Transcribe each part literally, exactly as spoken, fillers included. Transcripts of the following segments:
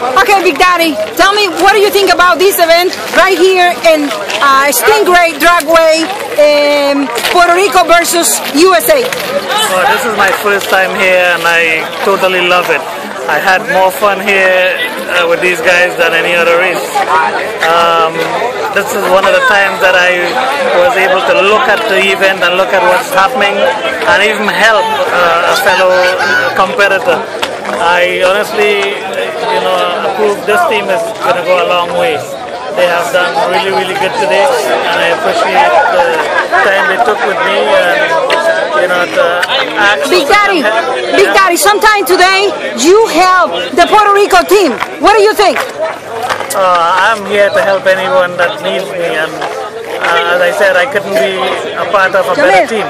Okay, Big Daddy, tell me, what do you think about this event right here in uh, Stingray Dragway, um, Puerto Rico versus U S A? Oh, this is my first time here and I totally love it. I had more fun here uh, with these guys than any other race. Um, this is one of the times that I was able to look at the event and look at what's happening and even help uh, a fellow competitor. I honestly, you know, approve this team is going to go a long way. They have done really, really good today, and I appreciate the time they took with me. And you know, the Big Daddy, Big Daddy, sometime today you help the Puerto Rico team. What do you think? Uh, I'm here to help anyone that needs me, and uh, as I said, I couldn't be a part of a better team.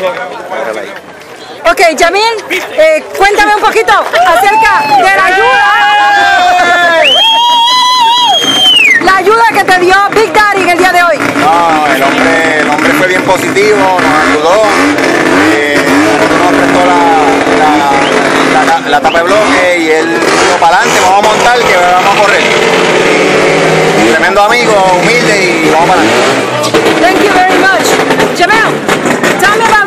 Ok, Jamil, eh, cuéntame un poquito acerca de la ayuda, la ayuda que te dio Big Daddy en el día de hoy. No, el hombre, el hombre fue bien positivo, nos ayudó, eh, nos prestó la, la, la, la tapa de bloque y él dijo para adelante, vamos a montar que vamos a correr. Y tremendo amigo, humilde y vamos para adelante. Thank you very much. Jamil, tell me about